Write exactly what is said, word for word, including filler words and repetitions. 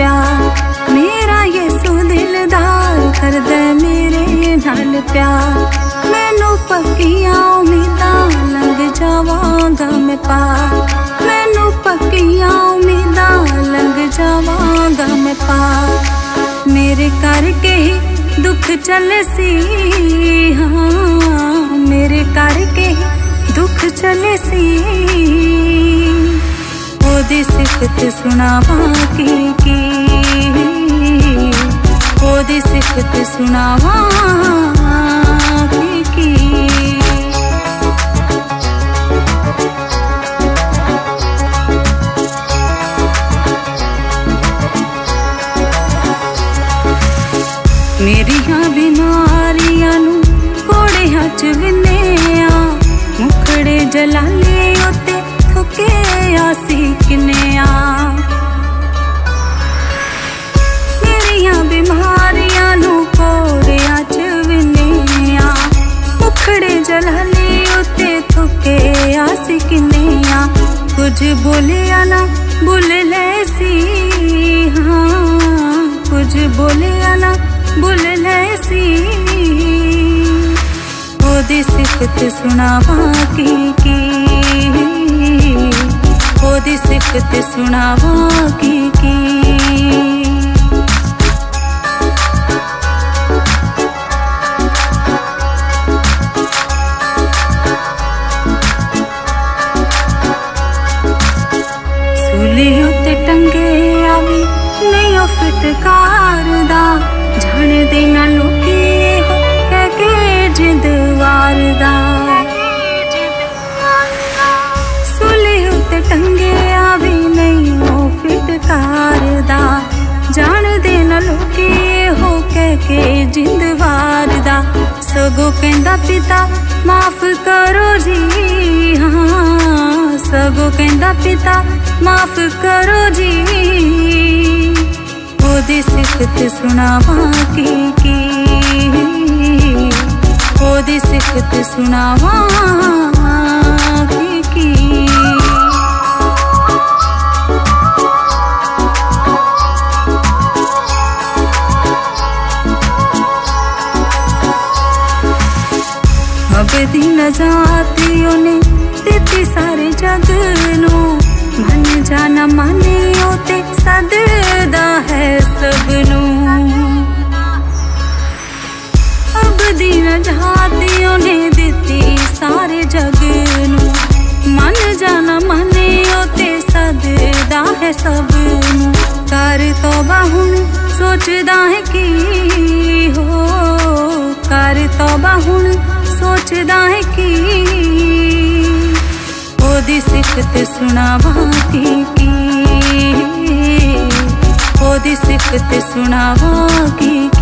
प्यार। मेरा यीशु दिलदार करदा मेरे नाल प्यार। मैनू पक्कियां उम्मीदां लंघ जावांगा मैं पार। मैनू पक्कियां उम्मीदां लंघ जावांगा मैं पार। मेरे करके ही दुख चले सी, हाँ मेरे करके ही दुख चले सी। ओदी सिफत सुनावां की की, ओदी सिफत सुनावां की की। मेरियां बीमारियां नू घोड़ियां च विन्नेआ, मुखड़े जलाले उत्ते थुके आसी किन्नेआ। मेरियां बीमारियां नू घोड़ियां च विन्नेआ, मुखड़े जलाले उत्ते थुके आसी किन्नेआ। कुछ बोलिया ना भुल ले सी, हाँ कुछ बोलिया ना भुल ले सी। ओदी सिफत सुनावां की की, ओदी सिफत सुनावां की की। सूली उत्ते टंगे आवी नहीं ओ फिटकार दा, जान दे ना लोकी हो कह के जिंद वारदा। सूली उत्ते टंगे आवी नहीं ओ फिटकार दा, जान दे ना लोकी हो कह के जिंद वारदा। सगो कहंदा पिता माफ करो जी, हाँ सगो कहंदा पिता माफ करो जी। ओदी सिफत सुनावां की की, ओदी सिफत सुनावां की की। अब दी नजाती ओने दित्ती सारे जग नू, मन जाना माने ओते सददा है सबनू। अब दी नजाती ओने दित्ती सारे जग नू, मन जाना माने ओते सददा है सबनू। कर तौबा हुण सोचदा है की हो, कर तौबा हुण सोचदा है की। ओदी सिफत सुनावां की की, ओदी सिफत सुनावां की।